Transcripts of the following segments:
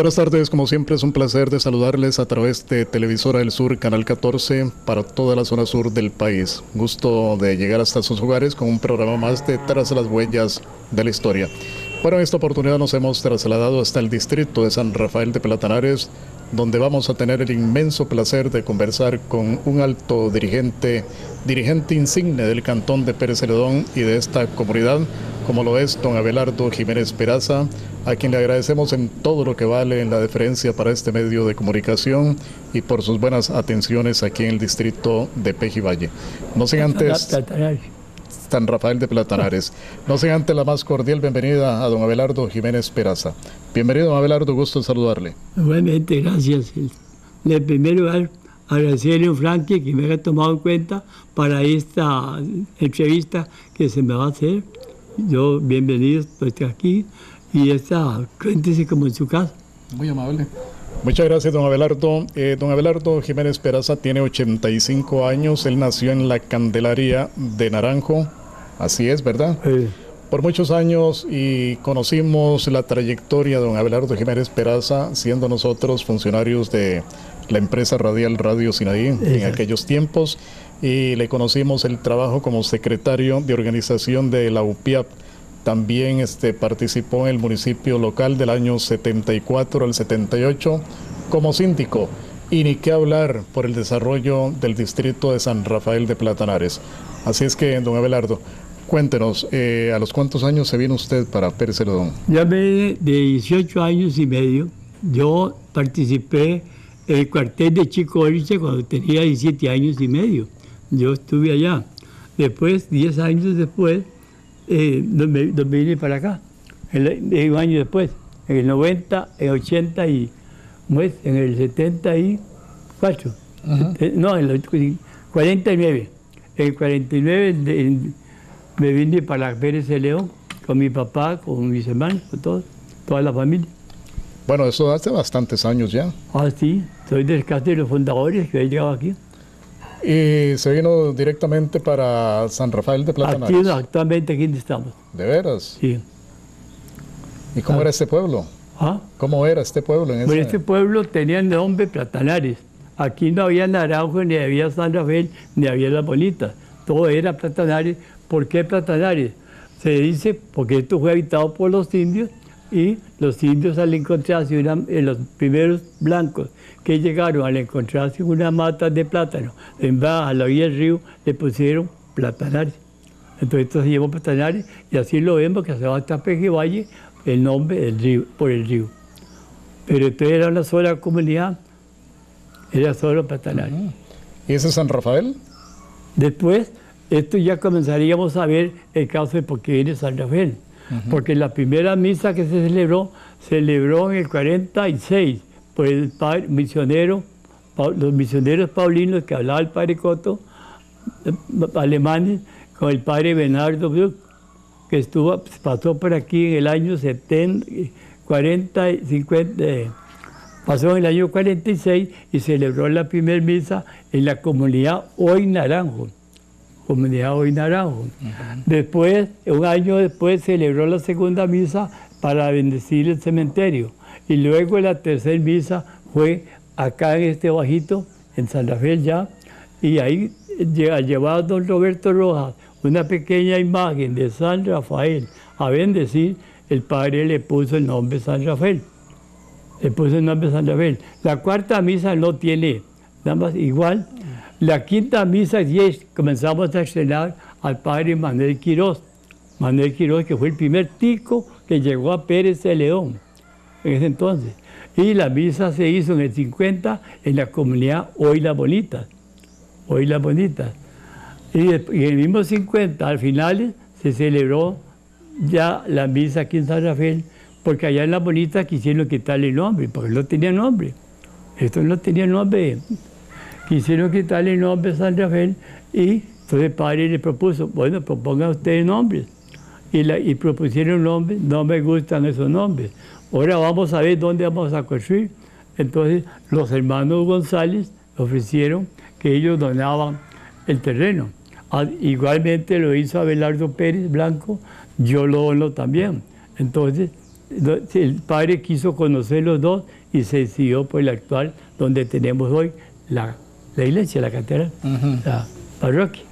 Buenas tardes, como siempre es un placer de saludarles a través de Televisora del Sur, Canal 14, para toda la zona sur del país. Gusto de llegar hasta sus hogares con un programa más de Tras las Huellas de la Historia. Bueno, en esta oportunidad nos hemos trasladado hasta el distrito de San Rafael de Platanares, donde vamos a tener el inmenso placer de conversar con un alto dirigente insigne del cantón de Pérez Celedón y de esta comunidad, como lo es don Abelardo Jiménez Peraza, a quien le agradecemos en todo lo que vale en la deferencia para este medio de comunicación y por sus buenas atenciones aquí en el distrito de Pejivalle. No sin antes... San Rafael de Platanares. No sin antes la más cordial bienvenida a don Abelardo Jiménez Peraza. Bienvenido, don Abelardo, gusto en saludarle. Igualmente, gracias. En primer lugar, agradecerle a Frankie que me haya tomado en cuenta para esta entrevista que se me va a hacer. Yo, bienvenido, estoy aquí y cuéntese como en su casa. Muy amable. Muchas gracias, don Abelardo. Don Abelardo Jiménez Peraza tiene 85 años. Él nació en la Candelaria de Naranjo. Así es, ¿verdad? Por muchos años y conocimos la trayectoria de don Abelardo Jiménez Peraza, siendo nosotros funcionarios de la empresa radial Radio Sinaí en aquellos tiempos, y le conocimos el trabajo como secretario de organización de la UPIAP. También participó en el municipio local del año 74 al 78 como síndico, y ni qué hablar por el desarrollo del distrito de San Rafael de Platanares. Así es que, don Abelardo, cuéntenos, ¿a los cuántos años se vino usted para Pérez Celedón? Ya de 18 años y medio. Yo participé en el cuartel de Chico Oriche cuando tenía 17 años y medio. Yo estuve allá. Después, 10 años después, nos vine para acá. Un año después, en el 90, en el 80 y... en el 74. No, en el 49. En el 49 me vine para Pérez Celedón con mi papá, con mis hermanos, con toda la familia. Bueno, eso hace bastantes años ya. Ah, sí, soy del caso de los fundadores que he llegado aquí. ¿Y se vino directamente para San Rafael de Platanares? Aquí, actualmente aquí estamos. ¿De veras? Sí. ¿Y cómo era este pueblo? ¿Ah? ¿Cómo era este pueblo? Bueno, este pueblo tenía el nombre Platanares. Aquí no había Naranjo, ni había San Rafael, ni había Las Bonitas. Todo era Platanares. ¿Por qué Platanares? Se dice porque esto fue habitado por los indios, y los indios al encontrarse los primeros blancos que llegaron, al encontrarse unas matas de plátano a la orilla del río, le pusieron Platanares. Entonces esto se llamó Platanares, y así lo vemos que se va hasta Pejivalle el nombre del río, por el río. Pero esto era una sola comunidad, era solo Platanares. ¿Y ese es San Rafael? Después, esto ya comenzaríamos a ver el caso de por qué viene San Rafael. Porque la primera misa que se celebró en el 46 por el padre misionero, los misioneros paulinos que hablaba el padre Coto, alemanes, con el padre Bernardo Bruck, que pasó por aquí en el año 70, 40, 50, pasó en el año 46 y celebró la primera misa en la comunidad Hoy Naranjo. Comunidad Hoy Naranjo. Después, un año después, celebró la segunda misa para bendecir el cementerio. Y luego la tercera misa fue acá en este bajito, en San Rafael ya, y ahí llevaba don Roberto Rojas una pequeña imagen de San Rafael a bendecir. El padre le puso el nombre San Rafael. Le puso el nombre San Rafael. La cuarta misa no tiene nada más igual. La quinta misa, comenzamos a estrenar al padre Manuel Quiroz. Manuel Quiroz, que fue el primer tico que llegó a Pérez Celedón en ese entonces. Y la misa se hizo en el 50 en la comunidad Hoy Las Bonitas. Hoy Las Bonitas. Y en el mismo 50, al final, se celebró ya la misa aquí en San Rafael, porque allá en Las Bonitas quisieron quitarle el nombre, porque no tenía nombre. Esto no tenía nombre. Quisieron quitarle el nombre San Rafael, y entonces el padre le propuso, bueno, propongan ustedes nombres. Y propusieron nombres, no me gustan esos nombres. Ahora vamos a ver dónde vamos a construir. Entonces los hermanos González ofrecieron que ellos donaban el terreno. Igualmente lo hizo Abelardo Pérez Blanco, yo lo dono también. Entonces el padre quiso conocer los dos y se decidió por el actual, donde tenemos hoy la iglesia, la catedral, la parroquia.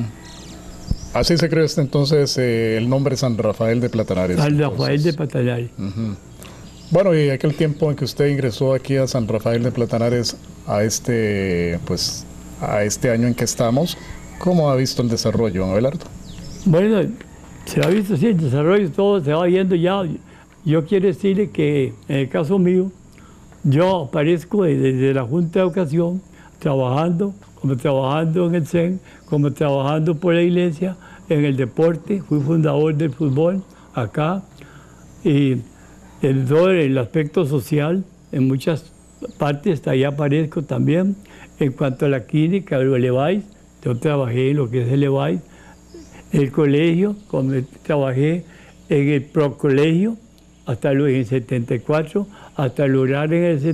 Así se creó entonces el nombre San Rafael de Platanares. San Rafael de Platanares. Bueno, y aquel tiempo en que usted ingresó aquí a San Rafael de Platanares, a este año en que estamos, ¿cómo ha visto el desarrollo, don Abelardo? Bueno, se ha visto, sí, el desarrollo, todo se va viendo ya. Yo quiero decirle que en el caso mío, yo aparezco desde la Junta de Educación, trabajando en el CEN, como trabajando por la iglesia, en el deporte, fui fundador del fútbol acá, y en todo el aspecto social, en muchas partes, ahí aparezco también. En cuanto a la clínica, el EVAIS, yo trabajé en lo que es el EVAIS, el colegio, trabajé en el procolegio, hasta en el 74, hasta lograr en el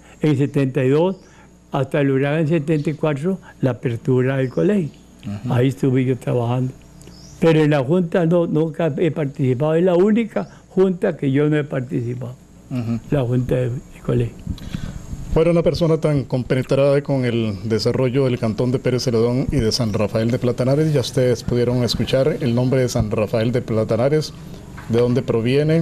72, hasta lograr en el 74 la apertura del colegio. Ahí estuve yo trabajando. Pero en la Junta nunca he participado, es la única Junta que yo no he participado, la Junta del colegio. Fuera una persona tan compenetrada con el desarrollo del cantón de Pérez Celedón y de San Rafael de Platanares, ya ustedes pudieron escuchar el nombre de San Rafael de Platanares, de dónde proviene.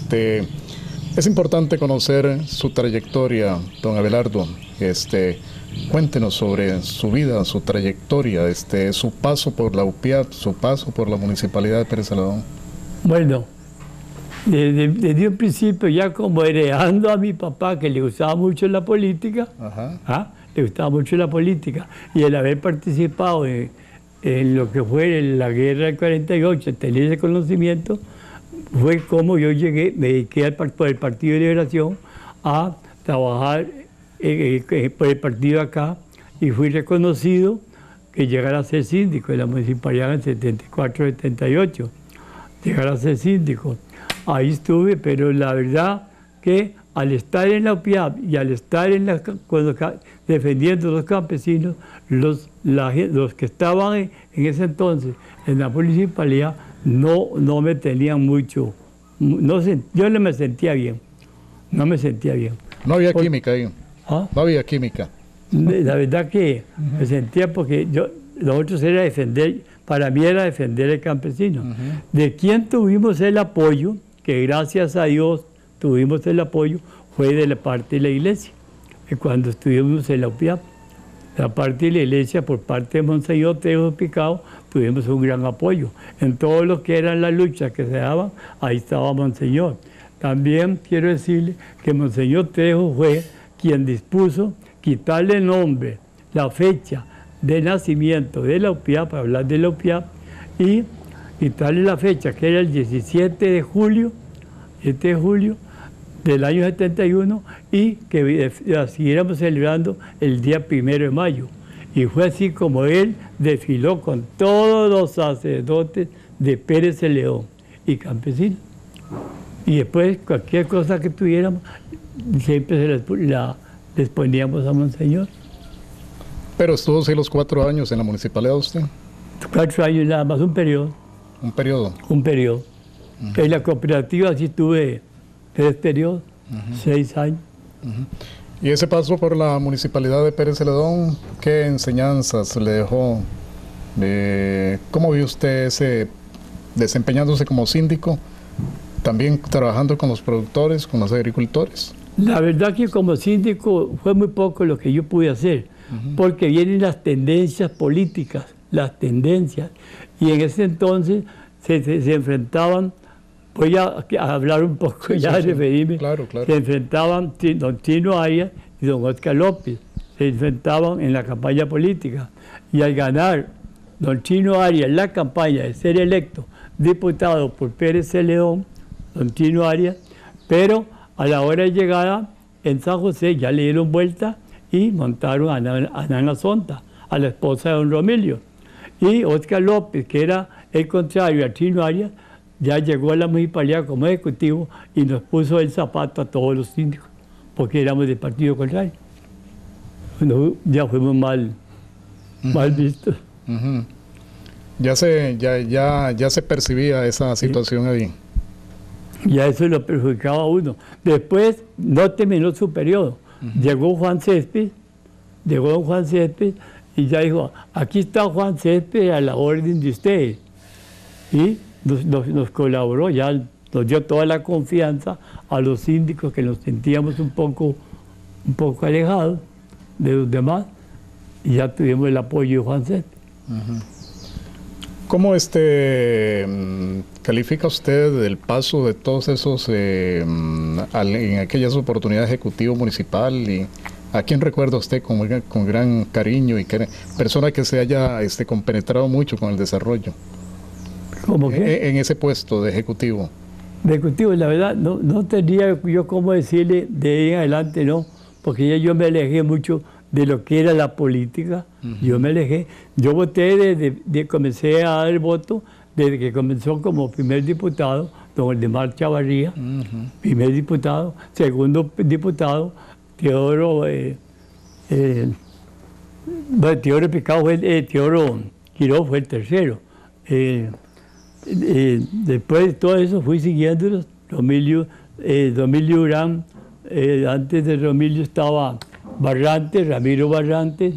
Es importante conocer su trayectoria, don Abelardo. Cuéntenos sobre su vida, su trayectoria, su paso por la UPIAP, su paso por la Municipalidad de Pérez Celedón. Bueno, desde un principio, ya como heredando a mi papá, que le gustaba mucho la política, le gustaba mucho la política, y el haber participado en lo que fue la guerra del 48, tener ese conocimiento, fue como yo llegué, me dediqué por el Partido de Liberación a trabajar por el partido acá, y fui reconocido que llegara a ser síndico de la municipalidad en 74-78, llegar a ser síndico. Ahí estuve, pero la verdad que al estar en la UPIAP y al estar defendiendo a los campesinos, los que estaban en ese entonces en la municipalidad no me tenían mucho, yo no me sentía bien, no me sentía bien. No había química ahí. No había química. La verdad que me sentía porque nosotros era defender, para mí era defender al campesino. De quien tuvimos el apoyo, que gracias a Dios tuvimos el apoyo, fue de la parte de la iglesia. Y cuando estuvimos en la UPIAP, la parte de la iglesia, por parte de Monseñor Trejo Picado, tuvimos un gran apoyo. En todo lo que eran las luchas que se daban, ahí estaba Monseñor. También quiero decirle que Monseñor Trejo fue quien dispuso quitarle el nombre, la fecha de nacimiento de la UPIAP, para hablar de la UPIAP, y quitarle la fecha, que era el 17 de julio del año 71, y que la siguiéramos celebrando el día 1 de mayo. Y fue así como él desfiló con todos los sacerdotes de Pérez Celedón y campesinos. Y después, cualquier cosa que tuviéramos, siempre les poníamos a Monseñor. Pero estuvo sí los 4 años en la municipalidad usted. 4 años nada más, un periodo. ¿Un periodo? Un periodo. En la cooperativa sí tuve 3 periodos, 6 años. ¿Y ese paso por la municipalidad de Pérez Celedón, qué enseñanzas le dejó? ¿Cómo vio usted desempeñándose como síndico, también trabajando con los productores, con los agricultores? La verdad que como síndico fue muy poco lo que yo pude hacer, porque vienen las tendencias políticas, las tendencias, y en ese entonces se enfrentaban, voy a hablar un poco, referirme, claro. Se enfrentaban don Chino Arias y don Oscar López, se enfrentaban en la campaña política, y al ganar don Chino Arias la campaña de ser electo diputado por Pérez Celedón, don Chino Arias, pero a la hora de llegada en San José ya le dieron vuelta y montaron a Nana Sonta, a la esposa de don Romilio. Y Oscar López, que era el contrario a Chino Arias, ya llegó a la municipalidad como ejecutivo y nos puso el zapato a todos los síndicos, porque éramos del partido contrario. Bueno, ya fuimos mal vistos. Ya se percibía esa situación ahí. Ya eso lo perjudicaba a uno. Después no terminó su periodo. Llegó Juan Césped, y ya dijo, aquí está Juan Césped a la orden de ustedes. Y nos colaboró, ya nos dio toda la confianza a los síndicos que nos sentíamos un poco alejados de los demás, y ya tuvimos el apoyo de Juan Césped. ¿Cómo califica usted el paso de todos esos en aquellas oportunidades ejecutivo municipal? ¿Y a quién recuerda usted con gran cariño y persona que se haya compenetrado mucho con el desarrollo? ¿Cómo qué? En ese puesto de ejecutivo. De ejecutivo, la verdad, no tendría yo cómo decirle de ahí en adelante, no, porque ya yo me alejé mucho de lo que era la política. Yo me alejé. Yo voté comencé a dar el voto desde que comenzó como primer diputado, don Aldemar Chavarría, primer diputado. Segundo diputado, Teodoro Teodoro Quiroz fue el tercero. Después de todo eso fui siguiéndolos. Romilio Urán, antes de Romilio estaba Barrantes, Ramiro Barrantes.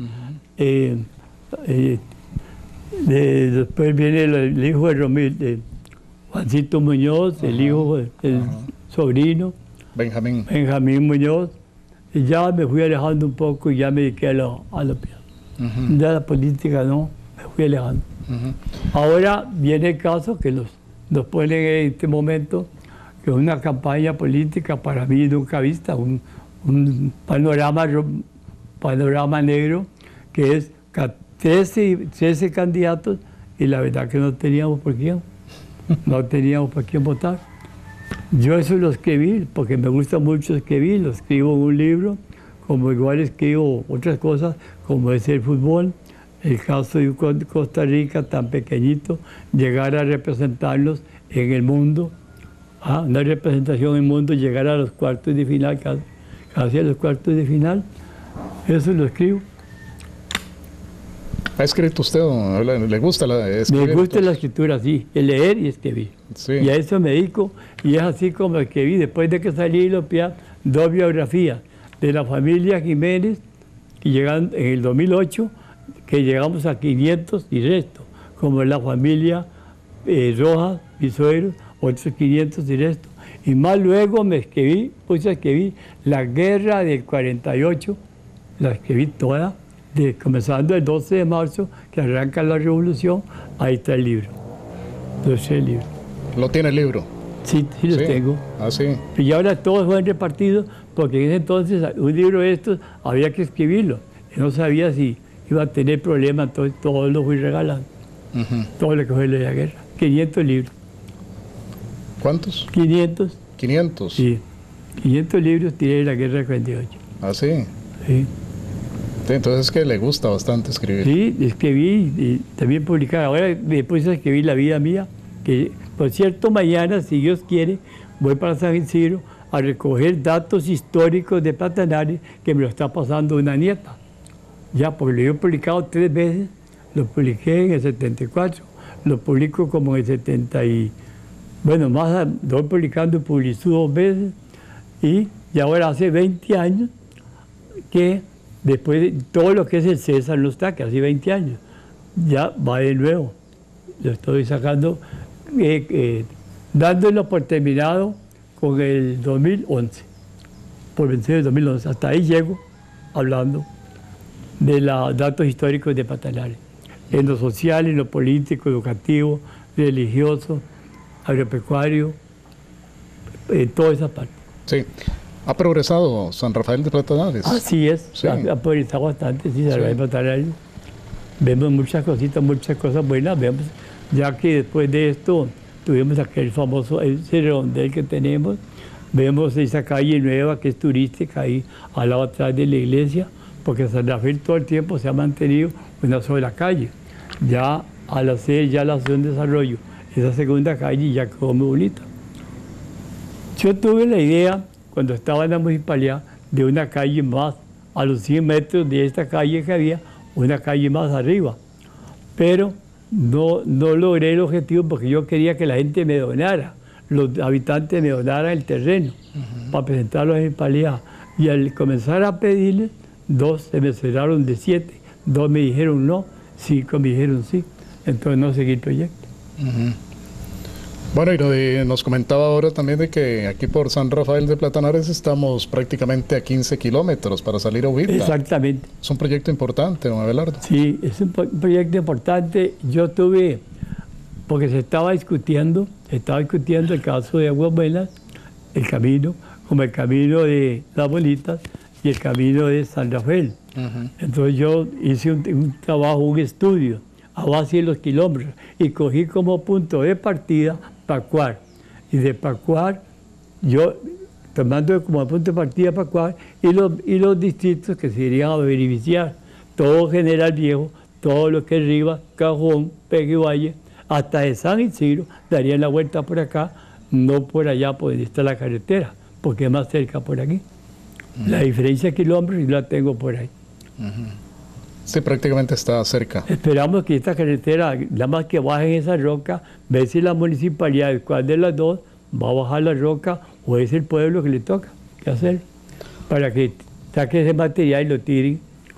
Después viene el hijo de Romilio, Juancito Muñoz, el hijo, el sobrino, Benjamín Muñoz. Y ya me fui alejando un poco y ya me dediqué a la ya la política, no, me fui alejando. Ahora viene el caso que nos ponen en este momento, que es una campaña política para mí nunca vista, un panorama negro, que es 13 candidatos, y la verdad que no teníamos por quién votar. Yo eso lo escribí, porque me gusta mucho escribir, lo escribo en un libro, como igual escribo otras cosas, como es el fútbol, el caso de Costa Rica tan pequeñito, llegar a representarlos en el mundo, una representación en el mundo, llegar a los cuartos de final, casi a los cuartos de final, eso lo escribo. ¿Ha escrito usted? ¿Le gusta escribir? Me gusta la escritura, sí, el leer y escribir. Sí. Y a eso me dedico, y es así como escribí, después de que salí de Lopia, 2 biografías de la familia Jiménez, que llegan en el 2008, que llegamos a 500 y resto, como la familia Rojas, mis suegros, otros 500 y resto. Y más luego puse a escribir la guerra del 48, la escribí toda, comenzando el 12 de marzo, que arranca la revolución. Ahí está el libro. Entonces el libro. ¿Lo tiene el libro? Sí, lo tengo. Ah, sí. Y ahora todos fueron repartidos, porque en ese entonces un libro de estos había que escribirlo. Yo no sabía si iba a tener problemas, entonces todos los fui regalando. Todo lo que fue la guerra. 500 libros. ¿Cuántos? 500. 500. Sí. 500 libros tiré de la guerra del 48. Ah, sí. Sí. Entonces es que le gusta bastante escribir. Sí, escribí y también publicar. Ahora me puse a escribir La vida mía, que por cierto mañana, si Dios quiere, voy para San Isidro a recoger datos históricos de Patanares que me lo está pasando una nieta. Ya, porque lo he publicado 3 veces, lo publiqué en el 74, lo publico como en el 70 y... Bueno, más voy publicando y publicó 2 veces, y ahora hace 20 años que después de todo lo que es el César no está, que hace 20 años, ya va de nuevo. Lo estoy sacando, dándolo por terminado con el 2011, por vencer el 2011. Hasta ahí llego hablando de los datos históricos de Patanares, en lo social, en lo político, educativo, religioso, agropecuario, en toda esa parte. Sí. ¿Ha progresado San Rafael de Patanares? Así es, sí. ha progresado bastante, sí, San Rafael de Patanares. Vemos muchas cositas, muchas cosas buenas, vemos, ya que después de esto tuvimos aquel famoso, ese redondel que tenemos, vemos esa calle nueva que es turística ahí al lado atrás de la iglesia, porque San Rafael todo el tiempo se ha mantenido una sola calle. Ya al hacer ya la acción de desarrollo, esa segunda calle ya quedó muy bonita. Yo tuve la idea, cuando estaba en la municipalidad, de una calle más, a los 100 metros de esta calle que había, una calle más arriba. Pero no logré el objetivo porque yo quería que la gente me donara los habitantes me donaran el terreno para presentarlo a la municipalidad. Y al comenzar a pedirle, 2 se me cerraron de 7, 2 me dijeron no, 5 me dijeron sí. Entonces no seguí el proyecto. Bueno, y nos comentaba ahora también de que aquí por San Rafael de Platanares estamos prácticamente a 15 kilómetros para salir a Uvita. Exactamente. Es un proyecto importante, don Abelardo. Sí, es un proyecto importante. Yo tuve, porque se estaba discutiendo el caso de Aguas Buenas, el camino, como el camino de Las Bolitas y el camino de San Rafael. Entonces yo hice un trabajo, un estudio a base de los kilómetros y cogí como punto de partida Pacuar. Y de Pacuar, yo tomando como punto de partida Pacuar y los distritos que se irían a beneficiar, todo General Viejo, todo lo que es Rivas, Cajón, Peguevalle, hasta de San Isidro, darían la vuelta por acá, no por allá por donde está la carretera, porque es más cerca por aquí. La diferencia de kilómetros yo la tengo por ahí. Sí, prácticamente está cerca. Esperamos que esta carretera, nada más que bajen esa roca, ver si la municipalidad, cuál de las dos, va a bajar la roca o es el pueblo que le toca que hacer para que saque ese material y lo tiren.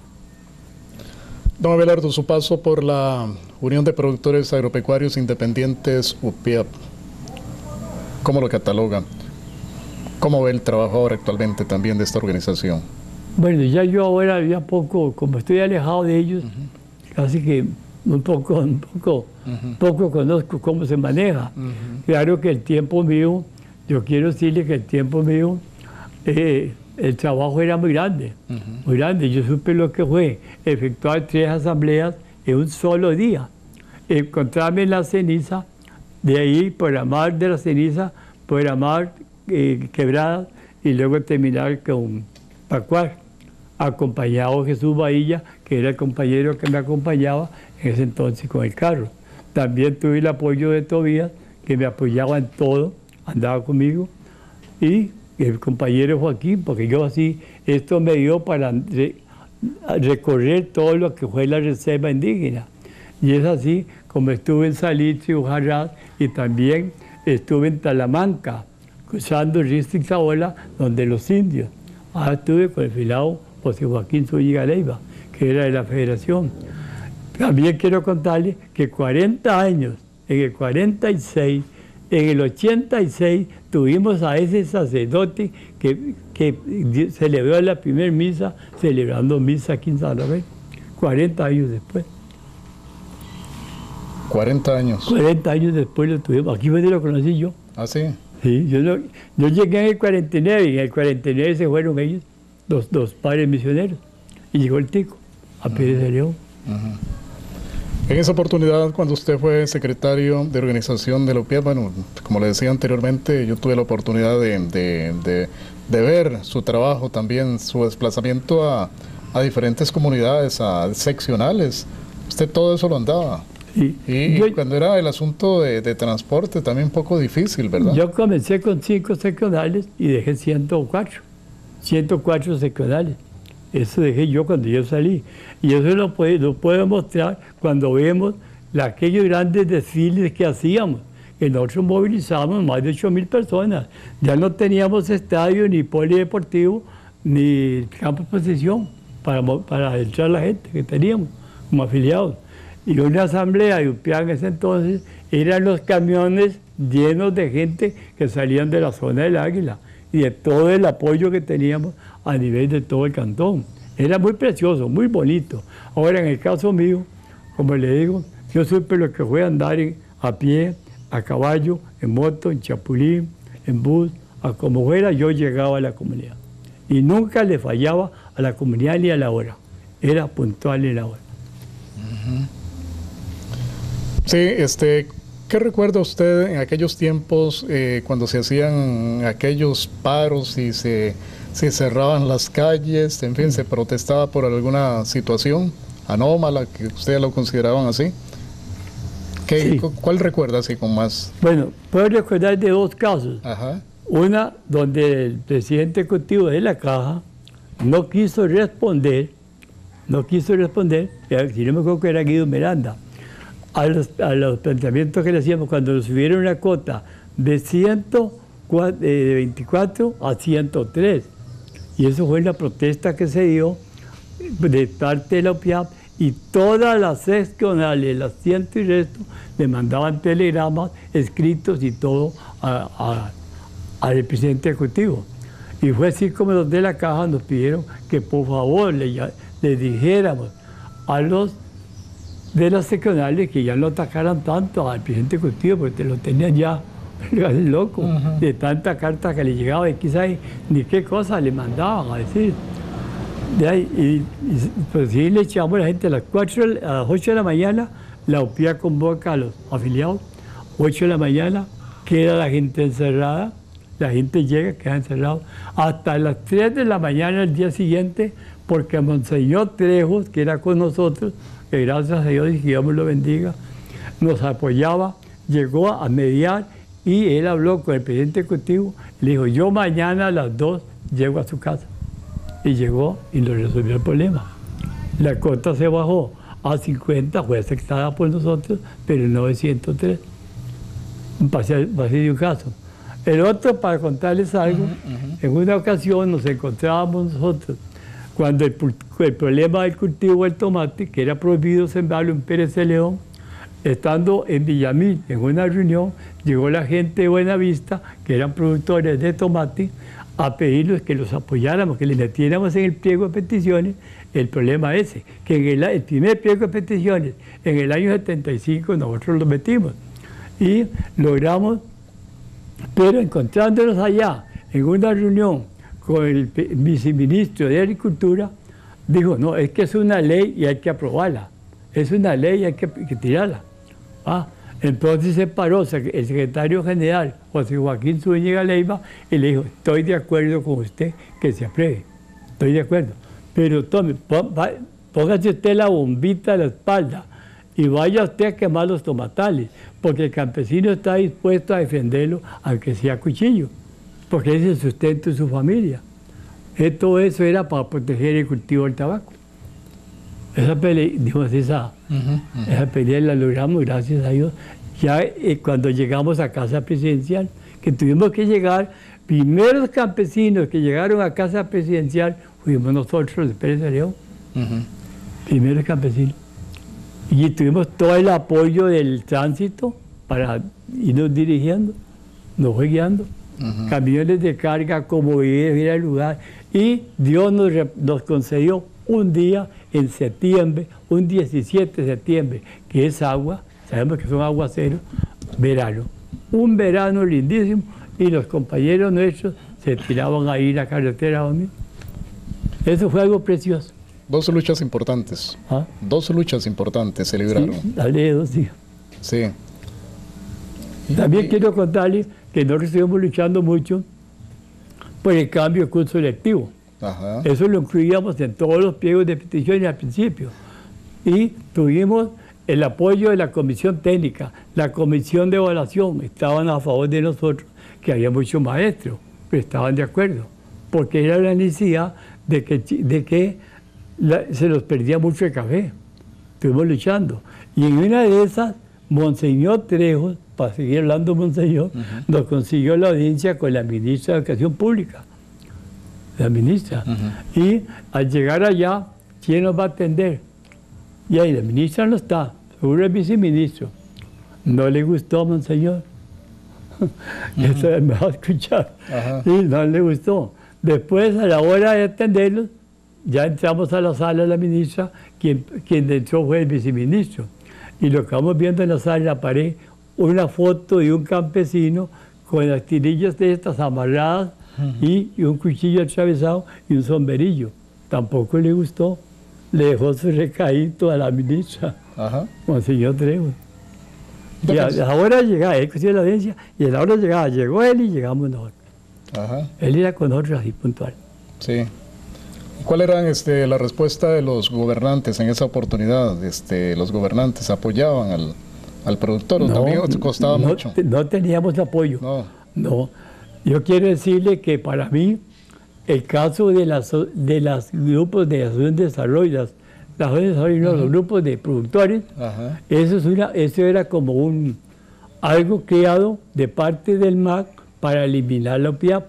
Don Abelardo, su paso por la Unión de Productores Agropecuarios Independientes, UPIAP, ¿cómo lo cataloga? ¿Cómo ve el trabajo ahora actualmente también de esta organización? Bueno, ya yo ahora ya poco, como estoy alejado de ellos, casi que un poco conozco cómo se maneja. Claro que el tiempo mío, yo quiero decirle que el tiempo mío, el trabajo era muy grande, muy grande. Yo supe lo que fue efectuar 3 asambleas en un solo día. Encontrarme en la ceniza, de ahí programar de la ceniza, programar quebradas y luego terminar con Pacuar, acompañado de Jesús Bahía, que era el compañero que me acompañaba en ese entonces con el carro. También tuve el apoyo de Tobías, que me apoyaba en todo, andaba conmigo, y el compañero Joaquín, porque yo así, esto me dio para recorrer todo lo que fue la reserva indígena. Y es así como estuve en Salitre y Ujarrás, y también estuve en Talamanca, cruzando el río Ixtaola, donde los indios. Ahora estuve con el filado José Joaquín Zúñiga Leiva, que era de la Federación. También quiero contarles que 40 años, en el 46, en el 86, tuvimos a ese sacerdote que celebró la primera misa, celebrando misa aquí en San Rafael, 40 años después. 40 años. 40 años después lo tuvimos. Aquí fue donde lo conocí yo. ¿Ah, sí? Sí, yo llegué en el 49 y en el 49 se fueron ellos, los padres misioneros, y llegó el Tico a Pérez de León. En esa oportunidad, cuando usted fue secretario de organización de la UPIAP, bueno, como le decía anteriormente, yo tuve la oportunidad de ver su trabajo también, su desplazamiento a diferentes comunidades, a seccionales. Usted todo eso lo andaba. Sí. Y cuando era el asunto de transporte, también un poco difícil, ¿verdad? Yo comencé con 5 seccionales y dejé 104 seccionales. Eso dejé yo cuando yo salí. Y eso lo puedo mostrar cuando vemos aquellos grandes desfiles que hacíamos. Que nosotros movilizábamos más de 8.000 personas. Ya no teníamos estadio, ni polideportivo, ni campo de exposición para entrar la gente que teníamos como afiliados. Y una asamblea de UPIAP en ese entonces eran los camiones llenos de gente que salían de la zona del Águila y de todo el apoyo que teníamos a nivel de todo el cantón. Era muy precioso, muy bonito. Ahora, en el caso mío, como le digo, yo supe lo que fue andar a pie, a caballo, en moto, en chapulín, en bus, a como fuera, yo llegaba a la comunidad. Y nunca le fallaba a la comunidad ni a la hora. Era puntual en la hora. Sí, ¿qué recuerda usted en aquellos tiempos cuando se hacían aquellos paros y se cerraban las calles, en fin, se protestaba por alguna situación anómala que ustedes lo consideraban así? Sí. ¿Cuál recuerda así con más? Bueno, puedo recordar de 2 casos. Ajá. Una donde el presidente ejecutivo de la Caja no quiso responder, si no me acuerdo que era Guido Miranda, a los planteamientos que le hacíamos cuando nos subieron una cuota de 24 a 103. Y eso fue la protesta que se dio de parte de la OPIAP, y todas las seccionales, las 100 y resto, le mandaban telegramas escritos y todo al presidente ejecutivo. Y fue así como los de la caja nos pidieron que por favor le dijéramos a los de las seccionales que ya no atacaran tanto al presidente ejecutivo, porque lo tenían ya loco, de tanta carta que le llegaba y quizás ni qué cosa le mandaban a decir. Pues sí, le echamos a la gente a las 8 de la mañana, la OPIA convoca a los afiliados, 8 de la mañana, queda la gente encerrada, la gente llega, queda encerrado, hasta las 3 de la mañana el día siguiente, porque Monseñor Trejos, que era con nosotros, que gracias a Dios y que Dios lo bendiga, nos apoyaba, llegó a mediar y él habló con el presidente ejecutivo, le dijo, yo mañana a las 2 llego a su casa. Y llegó y lo resolvió el problema. La cuota se bajó a 50, fue aceptada por nosotros, pero no de 103. Pasé de un caso. El otro, para contarles algo, en una ocasión nos encontrábamos nosotros cuando el problema del cultivo del tomate, que era prohibido sembrarlo en Pérez de León, estando en Villamil, en una reunión, llegó la gente de Buenavista, que eran productores de tomate, a pedirnos que los apoyáramos, que les metiéramos en el pliego de peticiones el problema ese, que en el primer pliego de peticiones, en el año 75, nosotros lo metimos. Y logramos, pero encontrándonos allá, en una reunión con el viceministro de Agricultura, dijo, no, es que es una ley y hay que aprobarla. Es una ley y hay que tirarla. Entonces se paró el secretario general, José Joaquín Zúñiga Leiva, y le dijo, estoy de acuerdo con usted que se apruebe, estoy de acuerdo, pero tome, póngase usted la bombita a la espalda y vaya usted a quemar los tomatales, porque el campesino está dispuesto a defenderlo aunque sea a cuchillo, porque es el sustento de su familia. Todo eso era para proteger el cultivo del tabaco. Esa pelea la logramos, gracias a Dios, ya cuando llegamos a Casa Presidencial, que tuvimos que llegar, primeros campesinos que llegaron a Casa Presidencial fuimos nosotros de Pérez de León, primeros campesinos. Y tuvimos todo el apoyo del tránsito para irnos dirigiendo, nos fue guiando, camiones de carga, como ir al lugar, y Dios nos concedió un día en septiembre, un 17 de septiembre, que es agua, sabemos que son aguaceros, verano. Un verano lindísimo, y los compañeros nuestros se tiraban a ir a la carretera. Eso fue algo precioso. Dos luchas importantes. Dos luchas importantes se libraron. Sí, dale, dos, sí. Sí. También quiero contarles que nosotros estuvimos luchando mucho por el cambio de curso electivo. Eso lo incluíamos en todos los pliegos de peticiones al principio. Y tuvimos el apoyo de la comisión técnica, la comisión de evaluación, estaban a favor de nosotros, que había muchos maestros, pero estaban de acuerdo, porque era la necesidad de que se nos perdía mucho el café. Estuvimos luchando. Y en una de esas, Monseñor Trejos, para seguir hablando Monseñor, nos consiguió la audiencia con la ministra de Educación Pública. La ministra. Y al llegar allá, ¿quién nos va a atender? Y ahí la ministra no está, seguro el viceministro. No le gustó, Monseñor. Eso es mejor escuchar. Y no le gustó. Después, a la hora de atenderlos, ya entramos a la sala de la ministra, quien entró fue el viceministro. Y lo que vamos viendo en la sala, en la pared, una foto de un campesino con las tirillas de estas amarradas, y un cuchillo atravesado y un sombrero. Tampoco le gustó. Le dejó su recadito a la ministra, Monseñor Trejos. Y a la hora llegaba, él consiguió la audiencia, y a la hora llegaba, llegó él y llegamos nosotros. Él era con nosotros así puntual. Sí. ¿Cuál era la respuesta de los gobernantes en esa oportunidad? ¿Los gobernantes apoyaban al productor o también costaba mucho? No teníamos apoyo. No. Yo quiero decirle que para mí el caso de las grupos de asociación de desarrollo, los grupos de productores, eso era como algo creado de parte del MAC para eliminar la OPIAP,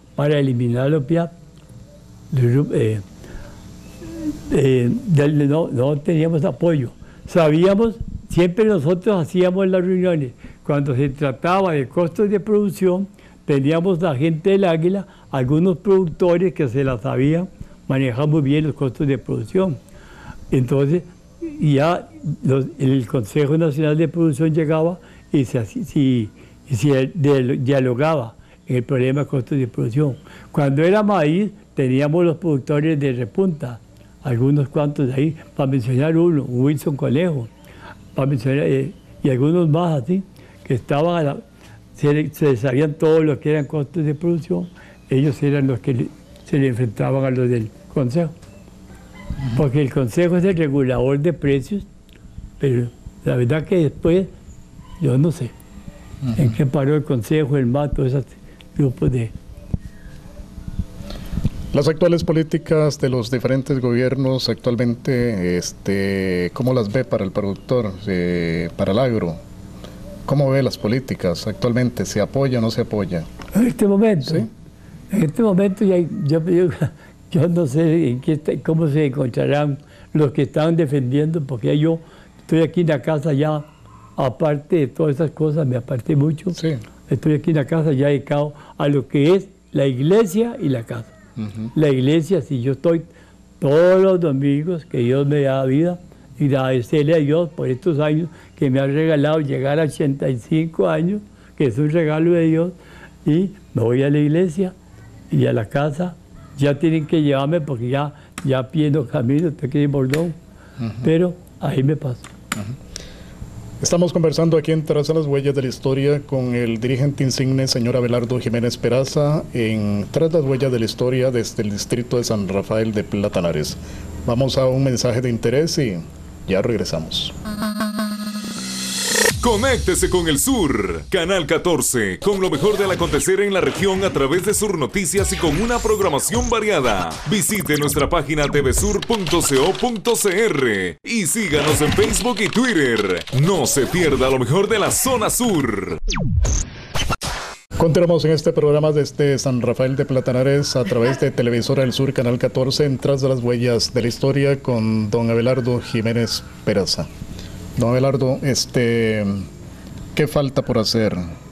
no teníamos apoyo. Sabíamos, siempre nosotros hacíamos las reuniones, cuando se trataba de costos de producción, teníamos la gente del Águila, algunos productores que se la sabían manejar muy bien los costos de producción. Entonces, ya el Consejo Nacional de Producción llegaba y se dialogaba en el problema de costos de producción. Cuando era maíz, teníamos los productores de repunta, algunos cuantos de ahí, para mencionar uno, Wilson Conejo, para mencionar, y algunos más así, que estaban se sabían todo lo que eran costos de producción, ellos eran los que se le enfrentaban a los del Consejo. Porque el Consejo es el regulador de precios, pero la verdad que después, yo no sé en qué paró el Consejo, el MAT, todos esos grupos de... Las actuales políticas de los diferentes gobiernos actualmente, ¿cómo las ve para el productor, para el agro? ¿Cómo ve las políticas actualmente? ¿Se apoya o no se apoya? En este momento, ¿sí? En este momento yo no sé cómo se encontrarán los que están defendiendo, porque yo estoy aquí en la casa ya, aparte de todas esas cosas, me aparté mucho. Sí. Estoy aquí en la casa ya dedicado a lo que es la iglesia y la casa. La iglesia, si yo estoy todos los domingos, que Dios me da vida, y agradecerle a Dios por estos años que me ha regalado llegar a 85 años, que es un regalo de Dios, y me voy a la iglesia y a la casa. Ya tienen que llevarme porque ya pierdo camino, estoy aquí en Bordón, pero ahí me paso. Estamos conversando aquí en Tras las Huellas de la Historia con el dirigente insigne, señor Abelardo Jiménez Peraza, en Tras las Huellas de la Historia desde el distrito de San Rafael de Platanares. Vamos a un mensaje de interés y ya regresamos. Conéctese con el Sur, Canal 14, con lo mejor del acontecer en la región a través de Sur Noticias y con una programación variada. Visite nuestra página tvsur.co.cr y síganos en Facebook y Twitter. No se pierda lo mejor de la zona sur. Continuamos en este programa desde San Rafael de Platanares a través de Televisora del Sur, Canal 14, en Tras de las Huellas de la Historia con don Abelardo Jiménez Peraza. Don Abelardo, ¿qué falta por hacer?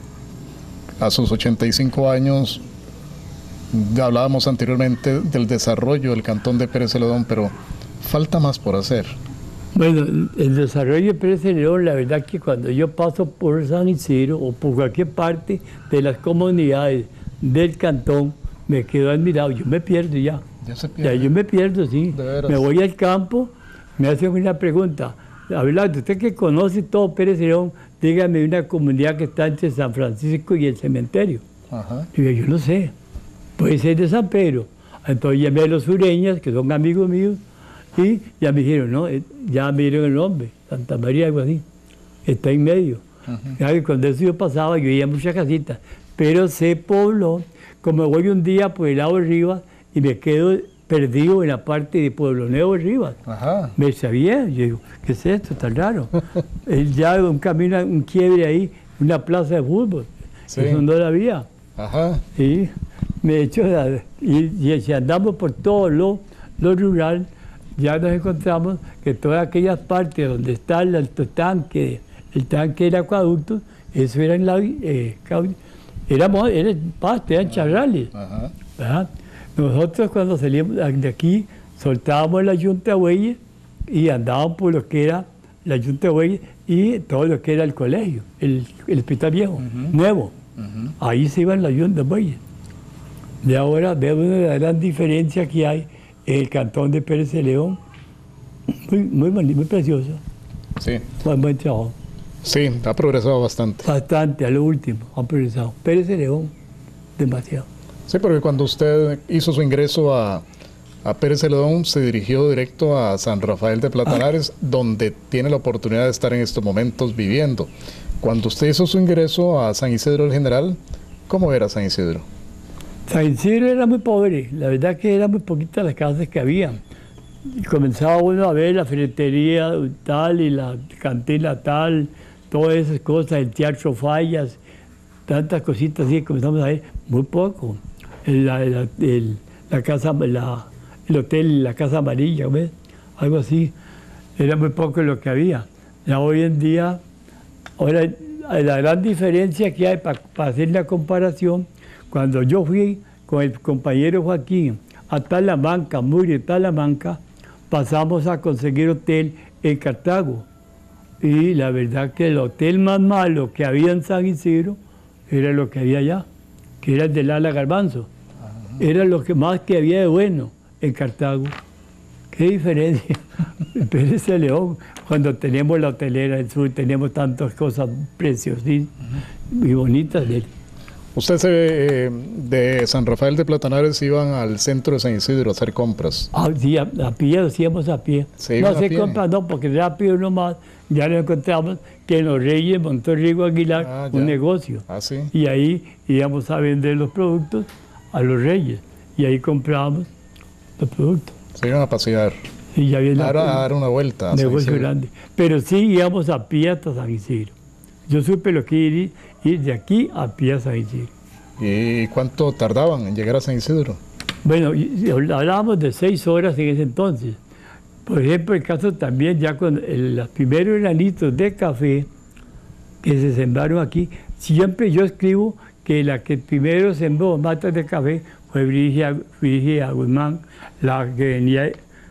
A sus 85 años, hablábamos anteriormente del desarrollo del cantón de Pérez Celedón, pero falta más por hacer. Bueno, el desarrollo de Pérez Celedón, la verdad que cuando yo paso por San Isidro o por cualquier parte de las comunidades del cantón, me quedo admirado. Yo me pierdo ya. ¿Ya se pierde? Ya yo me pierdo, sí. ¿De veras? Me voy al campo, me hacen una pregunta. Abelardo, usted que conoce todo Pérez Celedón, dígame una comunidad que está entre San Francisco y el cementerio. Ajá. Y yo no sé, puede ser de San Pedro. Entonces llamé a los sureñas, que son amigos míos, y ya me dijeron, no, ya me dieron el nombre, Santa María, algo así, está en medio. Cuando eso yo pasaba, yo veía muchas casitas, pero se pobló, como voy un día por el lado de Rivas y me quedo perdido en la parte de Pueblo Nuevo de Rivas. Ajá. Me sabía, yo digo, ¿qué es esto tan raro? Ya un camino, un quiebre ahí, una plaza de fútbol, sí. Eso no la había. Ajá. Y me echo, y si andamos por todo lo rural, ya nos encontramos que todas aquellas partes donde está el tanque del acueducto, eso era era pasto, eran charrales. Ajá. Nosotros cuando salíamos de aquí, soltábamos la Yunta de Bueyes y andábamos por lo que era la Yunta de Bueyes y todo lo que era el colegio, el hospital viejo, nuevo. Ahí se iban las Yuntas de Bueyes. Y ahora vemos la gran diferencia que hay en el cantón de Pérez Celedón. Muy bonito, muy precioso. Sí. Buen trabajo. Sí, ha progresado bastante. Bastante, a lo último, ha progresado. Pérez Celedón, demasiado. Sí, porque cuando usted hizo su ingreso a Pérez Celedón, se dirigió directo a San Rafael de Platanares, donde tiene la oportunidad de estar en estos momentos viviendo. Cuando usted hizo su ingreso a San Isidro del General, ¿cómo era San Isidro? San Isidro era muy pobre, la verdad que eran muy poquitas las casas que había. Y comenzaba uno a ver la ferretería tal y la cantina tal, todas esas cosas, el Teatro Fallas, tantas cositas así que comenzamos a ver, muy poco. El hotel, la Casa Amarilla, ¿ves? Algo así, era muy poco lo que había. Ya hoy en día, ahora la gran diferencia que hay para hacer la comparación, cuando yo fui con el compañero Joaquín a Talamanca, muy de Talamanca, pasamos a conseguir hotel en Cartago. Y la verdad que el hotel más malo que había en San Isidro era lo que había allá, que era el del Ala Garbanzo. Era lo que más que había de bueno en Cartago. ¿Qué diferencia? Pérez de León, cuando tenemos la hotelera del sur, tenemos tantas cosas preciosas y bonitas de él. Usted de San Rafael de Platanares iban al centro de San Isidro a hacer compras. Ah, sí, a pie, hacíamos a pie. No hacer compras, no, porque rápido nomás ya nos encontramos que en Los Reyes montó Rigo Aguilar un negocio. ¿Sí? Y ahí íbamos a vender los productos a Los Reyes. Y ahí comprábamos los productos. Se iban a pasear. Sí, ya viene a dar una vuelta. A negocio grande. Pero sí íbamos a pie hasta San Isidro. Yo supe lo que ir de aquí a pie a San Isidro. ¿Y cuánto tardaban en llegar a San Isidro? Bueno, hablábamos de 6 horas en ese entonces. Por ejemplo, el caso también ya con los primeros granitos de café que se sembraron aquí, siempre yo escribo que la que primero sembró matas de café fue Brigia Guzmán, la que venía,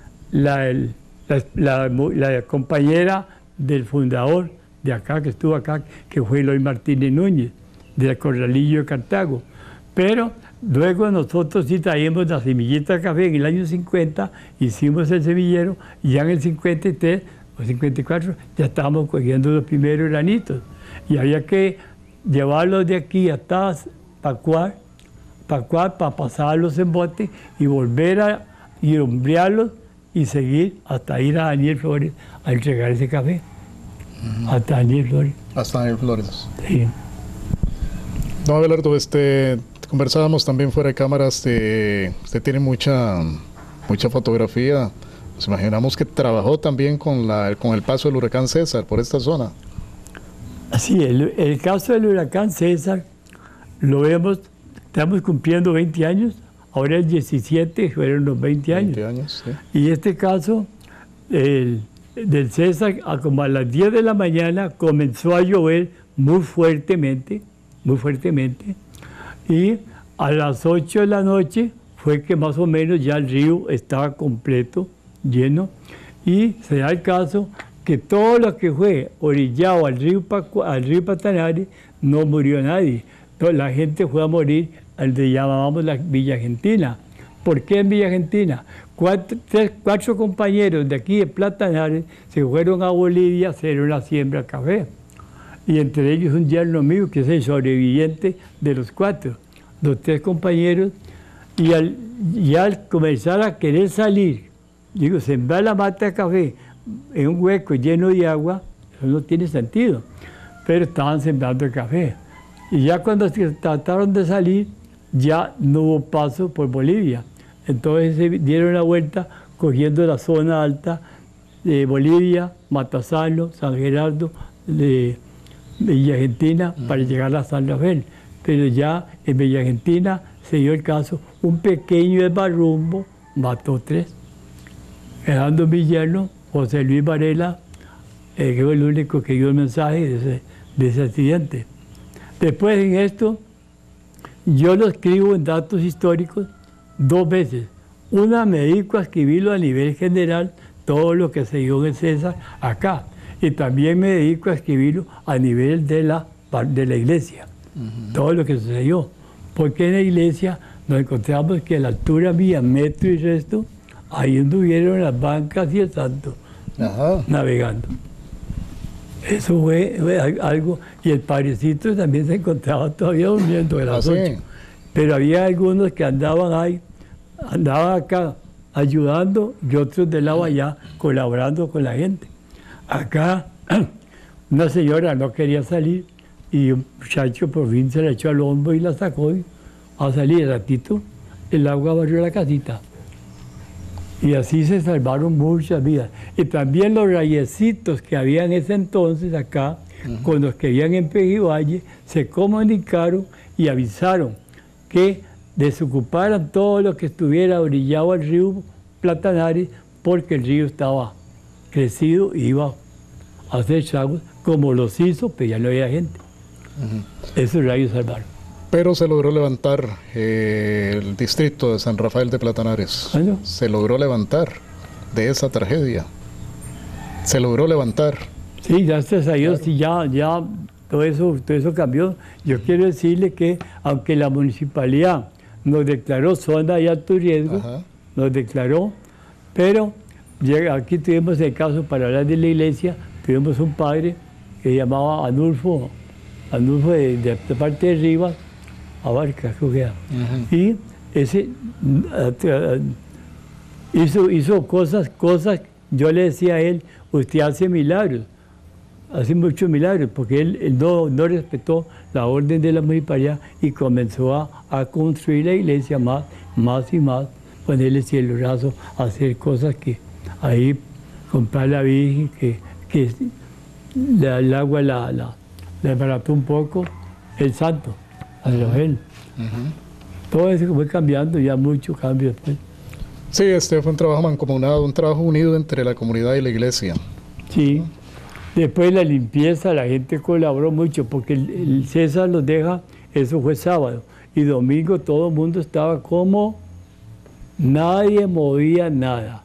la compañera del fundador de acá, que estuvo acá, que fue Eloy Martínez Núñez, del Corralillo de Cartago. Pero luego nosotros sí traíamos la semillita de café en el año 50, hicimos el semillero, y ya en el 53 o 54 ya estábamos cogiendo los primeros granitos. Y había que llevarlos de aquí hasta Pacuar para pasarlos en bote y volver a ir a hombrearlos y seguir hasta ir a Daniel Flores a entregar ese café. Hasta Daniel Flores. Hasta Daniel Flores. Sí. Don Abelardo, conversábamos también fuera de cámaras, usted tiene mucha fotografía. Nos imaginamos que trabajó también con el paso del huracán César por esta zona. Sí, el caso del huracán César lo vemos, estamos cumpliendo 20 años, ahora el 17 fueron los 20 años. 20 años, sí. Y este caso, del César, como a las 10 de la mañana comenzó a llover muy fuertemente, y a las 8 de la noche fue que más o menos ya el río estaba completo, lleno, y se da el caso que todo lo que fue orillado al río Platanares no murió nadie. Toda la gente fue a morir al que llamábamos la Villa Argentina. ¿Por qué en Villa Argentina? 4 compañeros de aquí de Platanares se fueron a Bolivia a hacer una siembra de café. Y entre ellos un yerno mío, que es el sobreviviente de los 4. Los 3 compañeros, y al comenzar a querer salir, sembrar la mata de café en un hueco lleno de agua, eso no tiene sentido. Pero estaban sembrando el café. Y ya cuando trataron de salir, ya no hubo paso por Bolivia. Entonces se dieron la vuelta cogiendo la zona alta de Bolivia, Matasalo, San Gerardo, de Villa Argentina, para llegar a San Rafael. Pero ya en Villa Argentina se dio el caso, un pequeño desbarrumbo mató 3. Quedando mi yerno, José Luis Varela, que fue el único que dio el mensaje de ese accidente. Después en esto, yo lo escribo en datos históricos 2 veces. Una me dedico a escribirlo a nivel general, todo lo que se dio en el César acá. Y también me dedico a escribirlo a nivel de la iglesia, todo lo que sucedió. Porque en la iglesia nos encontramos que a la altura mía, metro y resto, ahí anduvieron las bancas y el santo, navegando. Eso fue algo, y el padrecito también se encontraba todavía durmiendo de las 8. Pero había algunos que andaban acá ayudando y otros del lado allá colaborando con la gente. Acá una señora no quería salir y un muchacho por fin se la echó al hombro y la sacó a salir. Ratito el agua barrió la casita. Y así se salvaron muchas vidas. Y también los rayecitos que había en ese entonces acá, con los que vivían en Pejivalle, se comunicaron y avisaron que desocuparan todo lo que estuviera orillado al río Platanares, porque el río estaba crecido y iba a hacer estragos, como los hizo, pero ya no había gente. Esos rayos salvaron. Pero se logró levantar el distrito de San Rafael de Platanares. Bueno. Se logró levantar de esa tragedia. Se logró levantar. Sí, gracias a Dios, sí, ya todo eso cambió. Yo quiero decirle que, aunque la municipalidad nos declaró zona de alto riesgo, nos declaró, pero aquí tuvimos el caso, para hablar de la iglesia, tuvimos un padre que se llamaba Anulfo de parte de Rivas, Abarca, creo que era. Y ese hizo cosas, yo le decía a él, usted hace milagros, hace muchos milagros, porque él no respetó la orden de la municipalidad y comenzó a construir la iglesia más y más, ponerle cielo raso, hacer cosas que ahí, comprar la Virgen, que el agua la desbarató un poco, el santo, San Rafael. Todo eso fue cambiando, ya mucho cambio después. Sí, fue un trabajo mancomunado, un trabajo unido entre la comunidad y la iglesia. Sí. Después la limpieza, la gente colaboró mucho, porque el César los deja, eso fue sábado, y domingo todo el mundo estaba como, nadie movía nada.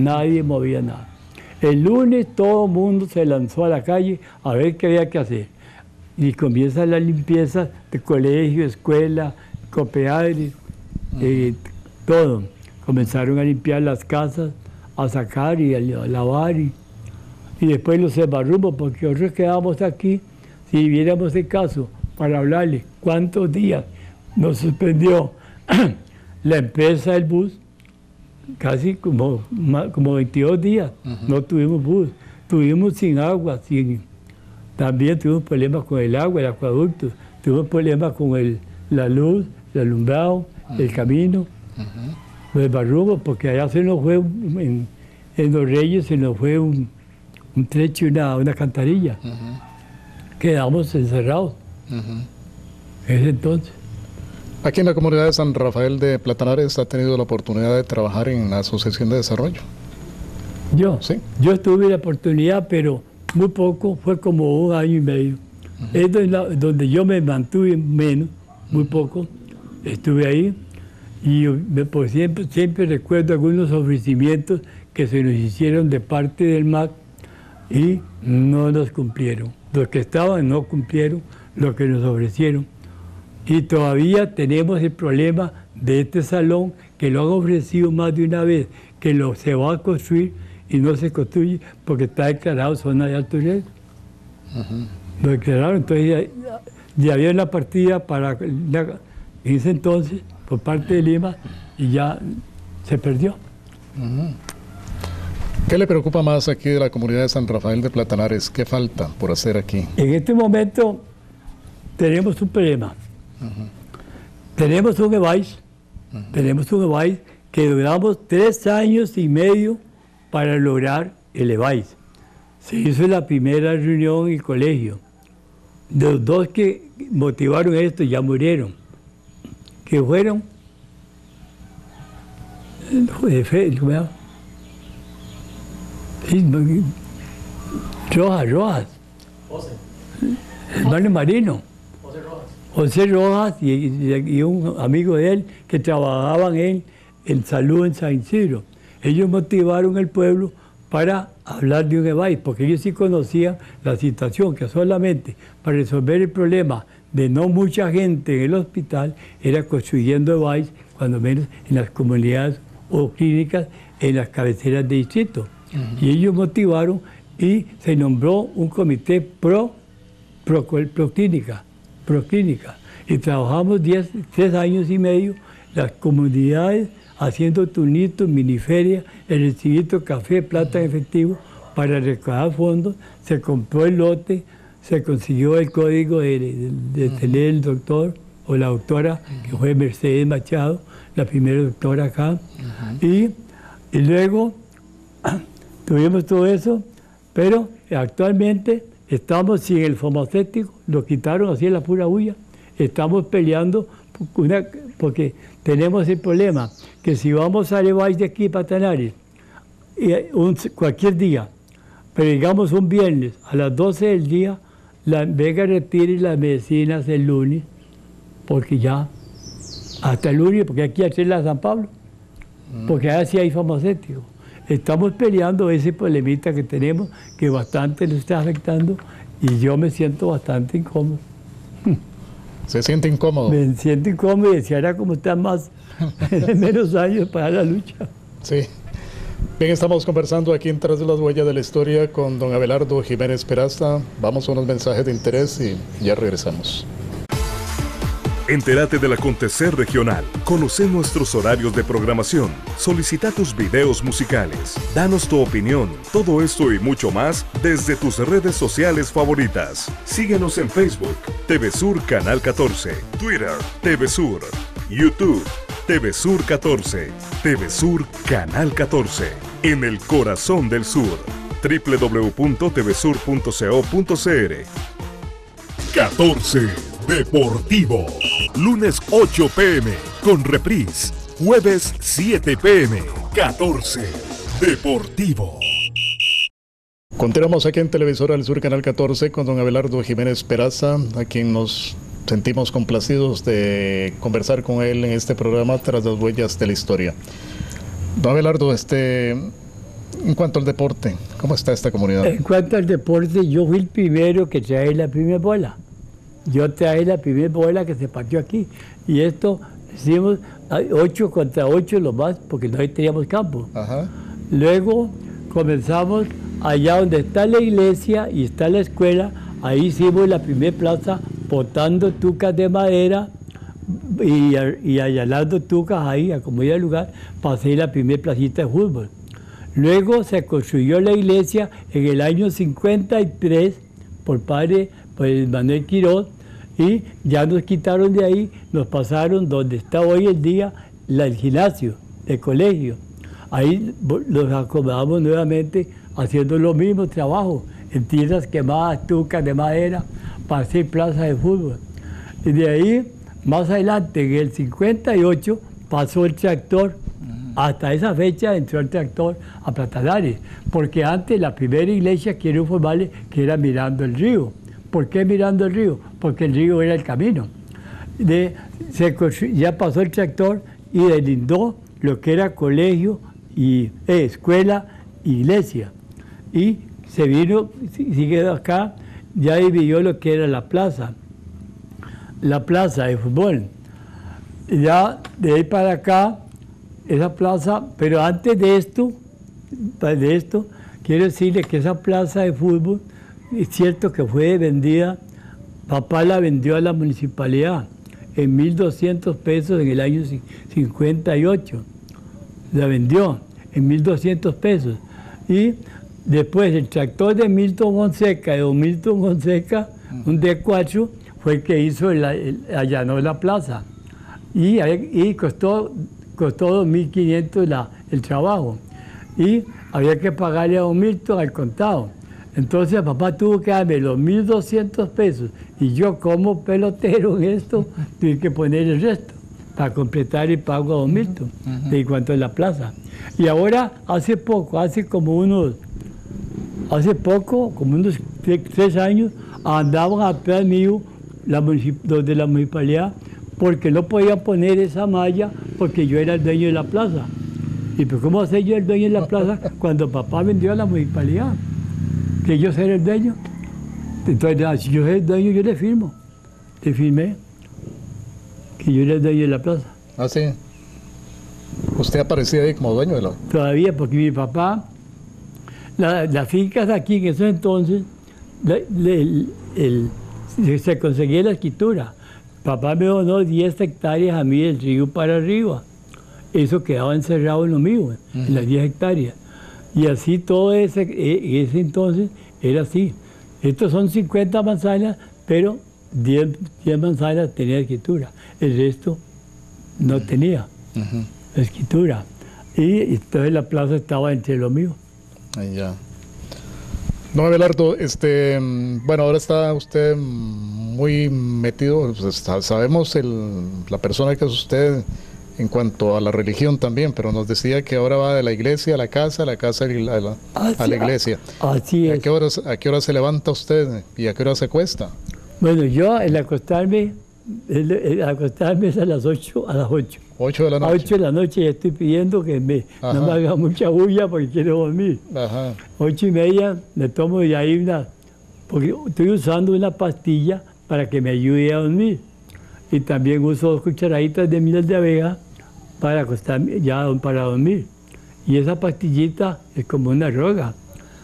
El lunes todo el mundo se lanzó a la calle a ver qué había que hacer. Y comienza la limpieza de colegio, escuela, copeadres, todo. Comenzaron a limpiar las casas, a sacar y a lavar. Y después los embarrumos, porque nosotros quedábamos aquí, si viéramos el caso, para hablarle cuántos días nos suspendió la empresa del bus, casi como 22 días, no tuvimos bus, tuvimos sin agua, también tuvimos problemas con el agua, el acueducto, tuvimos problemas con la luz, el alumbrado, el camino, los barrugos, porque allá se nos fue, en Los Reyes se nos fue un trecho y una cantarilla. Quedamos encerrados. Ese entonces. Aquí en la comunidad de San Rafael de Platanares ha tenido la oportunidad de trabajar en la Asociación de Desarrollo. Yo ¿Sí? tuve la oportunidad, pero muy poco, fue como 1 año y medio. Es donde yo me mantuve menos, muy poco, estuve ahí, y pues siempre recuerdo algunos ofrecimientos que se nos hicieron de parte del MAC y no nos cumplieron. Los que estaban no cumplieron lo que nos ofrecieron. Y todavía tenemos el problema de este salón, que lo han ofrecido más de una vez, que se va a construir y no se construye porque está declarado zona de alto riesgo. Lo declararon, entonces ya había una partida en ese entonces por parte de Lima y ya se perdió. ¿Qué le preocupa más aquí de la comunidad de San Rafael de Platanares? ¿Qué falta por hacer aquí? En este momento tenemos un problema. Tenemos un EVAIS, que duramos 3 años y medio para lograr el EVAIS. Se hizo la primera reunión en el colegio. De los 2 que motivaron esto ya murieron, que fueron Rojas, hermano Marino, José Rojas y un amigo de él que trabajaban en salud en San Isidro. Ellos motivaron al pueblo para hablar de un EVAIS, porque ellos sí conocían la situación, que solamente para resolver el problema de no mucha gente en el hospital era construyendo EVAIS, cuando menos en las comunidades o clínicas, en las cabeceras de distrito. Y ellos motivaron y se nombró un comité pro clínica. Y trabajamos 3 años y medio, las comunidades haciendo turnitos, miniferias, el recibito, café, plata en efectivo para recaudar fondos. Se compró el lote, se consiguió el código de tener el doctor o la doctora, que fue Mercedes Machado, la primera doctora acá. Y luego tuvimos todo eso, pero actualmente estamos sin el farmacéutico, lo quitaron así en la pura bulla. Estamos peleando porque tenemos el problema que si vamos a Leváis de aquí para Tanares, cualquier día, pero digamos un viernes a las 12 del día, venga retire las medicinas el lunes, porque ya, hasta el lunes, porque aquí hay la San Pablo, porque allá sí hay farmacéutico. Estamos peleando ese problemita que tenemos, que bastante nos está afectando, y yo me siento bastante incómodo. ¿Se siente incómodo? Me siento incómodo y desearía como estar más, menos años para la lucha. Sí. Bien, estamos conversando aquí en Tras de las Huellas de la Historia con don Abelardo Jiménez Peraza. Vamos a unos mensajes de interés y ya regresamos. Entérate del acontecer regional. Conoce nuestros horarios de programación. Solicita tus videos musicales. Danos tu opinión. Todo esto y mucho más desde tus redes sociales favoritas. Síguenos en Facebook, TV Sur Canal 14, Twitter, TV Sur, YouTube, TV Sur 14, TV Sur Canal 14. En el corazón del sur. www.tvsur.co.cr 14 Deportivo. Lunes 8 p.m. con reprise. Jueves 7 p.m. 14 Deportivo. Continuamos aquí en Televisora del Sur Canal 14 con don Abelardo Jiménez Peraza, a quien nos sentimos complacidos de conversar con él en este programa Tras las Huellas de la Historia. Don Abelardo, en cuanto al deporte, ¿cómo está esta comunidad? En cuanto al deporte, yo fui el primero que traje la primera bola. Yo traje la primera bola que se partió aquí. Y esto hicimos 8 contra 8 lo más, porque no teníamos campo. Ajá. Luego comenzamos allá donde está la iglesia y está la escuela. Ahí hicimos la primera plaza botando tucas de madera y allanando tucas ahí, a como iba el lugar, para hacer la primera placita de fútbol. Luego se construyó la iglesia en el año 53 por Manuel Quiroz, y ya nos quitaron de ahí, nos pasaron donde está hoy el día el gimnasio, el colegio. Ahí nos acomodamos nuevamente haciendo los mismos trabajos, en tierras quemadas, tucas de madera, para hacer plazas de fútbol. Y de ahí, más adelante, en el 58, pasó el tractor. Hasta esa fecha entró el tractor a Platanares, porque antes la primera iglesia, quiero informarles, que era mirando el río. ¿Por qué mirando el río? Porque el río era el camino. Ya pasó el tractor y delindó lo que era colegio, y escuela, iglesia. Y se vino, sigue acá, ya dividió lo que era la plaza de fútbol. Ya de ahí para acá, esa plaza, pero antes de esto, quiero decirle que esa plaza de fútbol, es cierto que fue vendida, papá la vendió a la municipalidad en 1.200 pesos en el año 58. La vendió en 1.200 pesos. Y después el tractor de Milton Fonseca, un D4, fue el que allanó la plaza. Y costó 2.500 el trabajo. Y había que pagarle a don Milton al contado. Entonces papá tuvo que darme los 1.200 pesos y yo como pelotero en esto tuve que poner el resto para completar el pago a don Milton en cuanto a la plaza. Y ahora como unos 3 años andaban atrás mío los de la municipalidad porque no podían poner esa malla porque yo era el dueño de la plaza. ¿Y pues cómo sé yo el dueño de la plaza cuando papá vendió a la municipalidad? Que yo era el dueño. Entonces, si yo soy el dueño, yo le firmé que yo era el dueño de la plaza. Ah, sí. ¿Usted aparecía ahí como dueño de la...? Todavía, porque mi papá, las fincas aquí en ese entonces, se conseguía la escritura. Papá me donó 10 hectáreas a mí del río para arriba. Eso quedaba encerrado en lo mío, en las 10 hectáreas. Y así todo ese entonces era así. Estos son 50 manzanas, pero 10 manzanas tenía escritura. El resto no tenía escritura. Y entonces la plaza estaba entre lo mío. Ahí ya. Don Abelardo, bueno, ahora está usted muy metido, pues, sabemos la persona que es usted en cuanto a la religión también, pero nos decía que ahora va de la iglesia a la casa a la iglesia. Así es. ¿A qué hora se levanta usted y a qué hora se acuesta? Bueno, yo el acostarme es a las 8, a las 8. 8 de la noche. A 8 de la noche ya estoy pidiendo que no me haga mucha bulla porque quiero dormir. Ajá. 8:30 me tomo de ahí porque estoy usando una pastilla para que me ayude a dormir. Y también uso 2 cucharaditas de miel de abeja para acostarme, para dormir. Y esa pastillita es como una droga.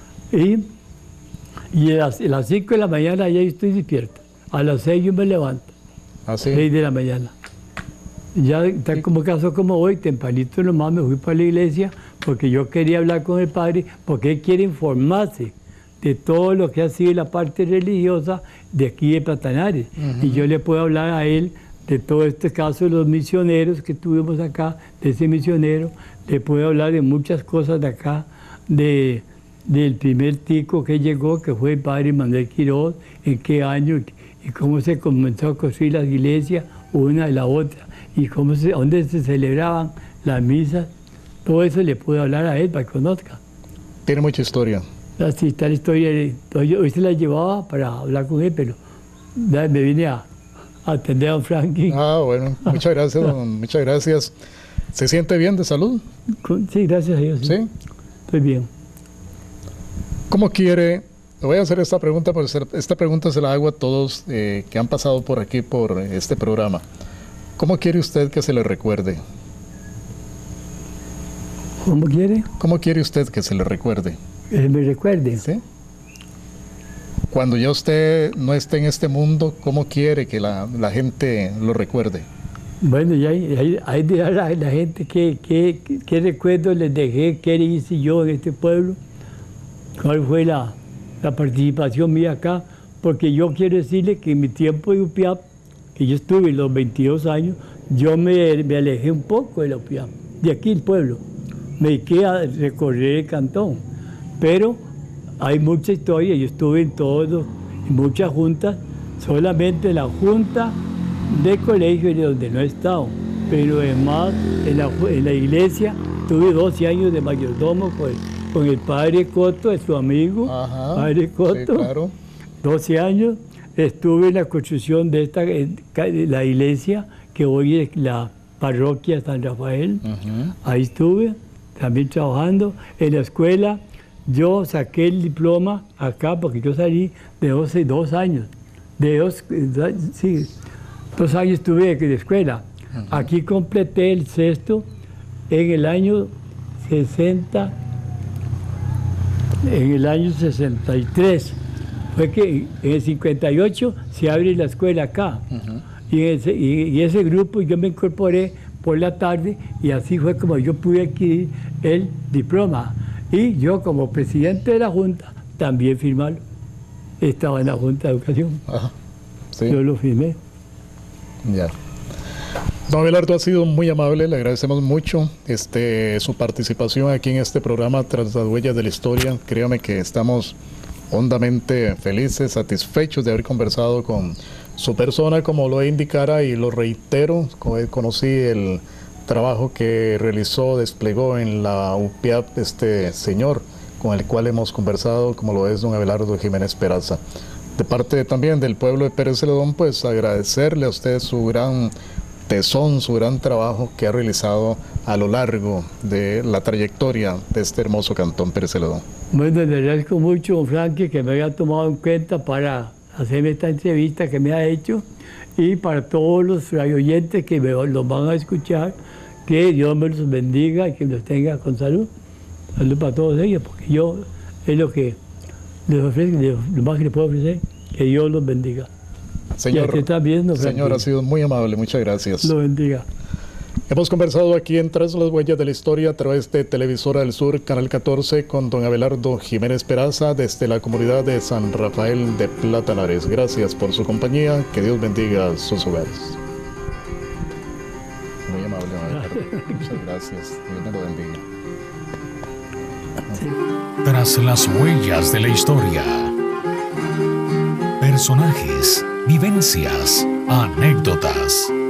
Y a las 5 de la mañana ya estoy despierto. A las 6 yo me levanto. ¿Ah, sí? 6 de la mañana. Ya tal como caso como hoy, tempranito nomás me fui para la iglesia porque yo quería hablar con el padre, porque él quiere informarse de todo lo que ha sido la parte religiosa de aquí de Platanares. Y yo le puedo hablar a él de todo este caso de los misioneros que tuvimos acá, de ese misionero. Le puedo hablar de muchas cosas de acá, del primer tico que llegó, que fue el padre Manuel Quiroz, en qué año y cómo se comenzó a construir las iglesias una de la otra, y dónde se celebraban las misas. Todo eso le puedo hablar a él para que conozca. Tiene mucha historia. Así está la historia. Hoy se la llevaba para hablar con él, pero me vine a atender a don Frankie. Ah, bueno, muchas gracias, muchas gracias. ¿Se siente bien de salud? Sí, gracias a Dios. Sí. Estoy bien. ¿Cómo quiere? Le voy a hacer esta pregunta, porque esta pregunta se la hago a todos que han pasado por aquí, por este programa. ¿Cómo quiere usted que se le recuerde? ¿Cómo quiere? ¿Cómo quiere usted que se le recuerde? Que me recuerde. ¿Sí? Cuando ya usted no esté en este mundo, ¿cómo quiere que la gente lo recuerde? Bueno, ya hay de dar a la gente qué recuerdos les dejé, qué hice yo en este pueblo, cuál fue la participación mía acá, porque yo quiero decirle que en mi tiempo de UPIAP, que yo estuve los 22 años, yo me alejé un poco de la UPIAP, de aquí el pueblo. Me dediqué a recorrer el cantón, pero hay mucha historia. Yo estuve en muchas juntas, solamente la junta de colegio de donde no he estado, pero además en la iglesia tuve 12 años de mayordomo con el padre Coto, su amigo. Ajá, padre Coto, sí, claro. 12 años. Estuve en la construcción de la iglesia, que hoy es la parroquia San Rafael. Ahí estuve también trabajando. En la escuela yo saqué el diploma acá, porque yo salí de 2 años. Sí, 2 años estuve de escuela. Aquí completé el sexto en el año 60. En el año 63, fue que en el 58 se abre la escuela acá. Y ese grupo yo me incorporé por la tarde, y así fue como yo pude adquirir el diploma. Y yo, como presidente de la Junta, también firmarlo. Estaba en la Junta de Educación. Sí. Yo lo firmé. Ya. Don Abelardo, ha sido muy amable, le agradecemos mucho su participación aquí en este programa Tras las Huellas de la Historia. Créame que estamos hondamente felices, satisfechos de haber conversado con su persona, como lo indicara, y lo reitero, conocí el trabajo que realizó, desplegó en la UPIAP este señor con el cual hemos conversado, como lo es don Abelardo Jiménez Peraza. De parte también del pueblo de Pérez Celedón, pues agradecerle a usted su gran tesón, su gran trabajo que ha realizado a lo largo de la trayectoria de este hermoso cantón Pérez Celedón. Bueno, le agradezco mucho, don Frankie, que me haya tomado en cuenta para hacerme esta entrevista que me ha hecho, y para todos los radioyentes que los van a escuchar, que Dios me los bendiga y que los tenga con salud. Salud para todos ellos, porque yo es lo que les ofrezco, lo más que les puedo ofrecer, que Dios los bendiga. Señor, señor, ha sido muy amable, muchas gracias. Lo bendiga. Hemos conversado aquí en Tras las Huellas de la Historia a través de Televisora del Sur, Canal 14, con don Abelardo Jiménez Peraza desde la comunidad de San Rafael de Platanares. Gracias por su compañía, que Dios bendiga sus hogares. Muy amable, Abelardo. Muchas gracias, Dios me lo bendiga. Tras las huellas de la historia. Personajes, vivencias, anécdotas.